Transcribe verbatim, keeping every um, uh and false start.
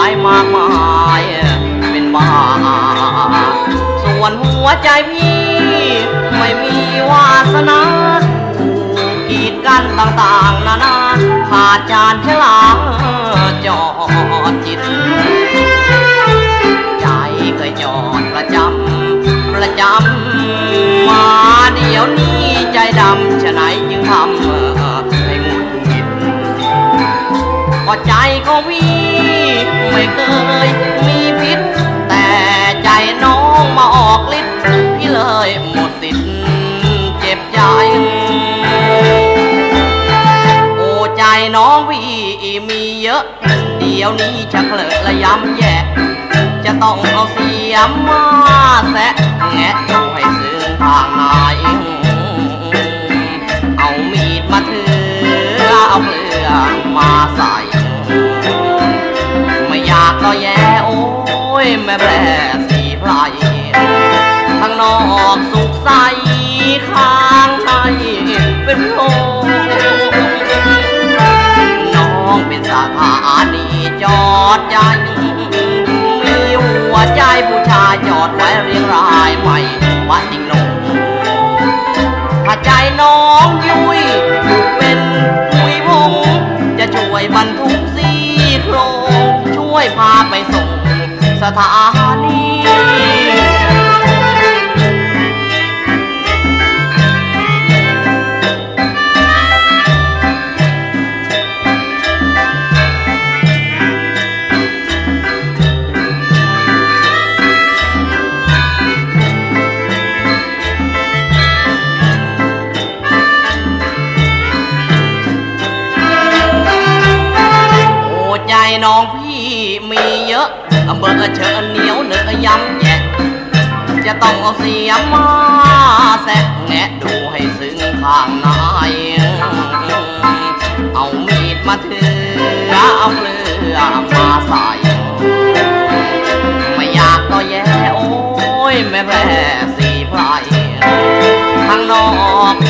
มากมายเป็นบ้าส่วนหัวใจพี่ไม่มีวาสนาถูกกีดกันต่างๆนานาขาดจานฉลางจอดจิตใจเคยจอดประจำประจำมาเดี๋ยวนี้ใจดำฉะไหนจึงทำให้หงุดหงิดก็ใจของพี่ไม่เคยมีพิษแต่ใจน้องมาออกฤทธิ์พี่เลยหมดสิทธิ์เจ็บใจโอ้ใจน้องพี่มีเยอะเดี๋ยวนี้ชักเลอะระยำแย่จะต้องเอาเสียมมาแสะแงะดูให้ซึ้งทางไหนเอามีดมาถือเอาเปลือกมาใส่ไม่อยากก็แย่โอ้ยแม่แปรสีไพรข้างนอกสุขใสข้างในเป็นโลน้องเป็นสถานีจอดใจมีหัวใจผู้ชายจอดไว้เรียงรายใหม่ว่าจริงโนถ้าใจน้องยุยเป็นปุยพงจะช่วยบรรทุกซี่โครงช่วยพาไปส่งสถานีใจน้องพี่มีเยอะเบิกเชิญเหนียวเนื้อยำแยะจะต้องเอาเสียมมาแสะแงะดูให้ซึ้งข้างในเอามีดมาถือเอาเปลือกมาใส่ไม่อยากก็แย่โอ้ยแม่แพร่สีไพรข้างนอก